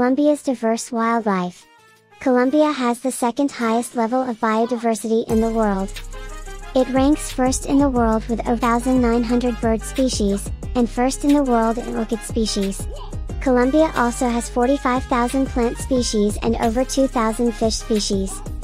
Colombia's diverse wildlife. Colombia has the second highest level of biodiversity in the world. It ranks first in the world with 1,900 bird species, and first in the world in orchid species. Colombia also has 45,000 plant species and over 2,000 fish species.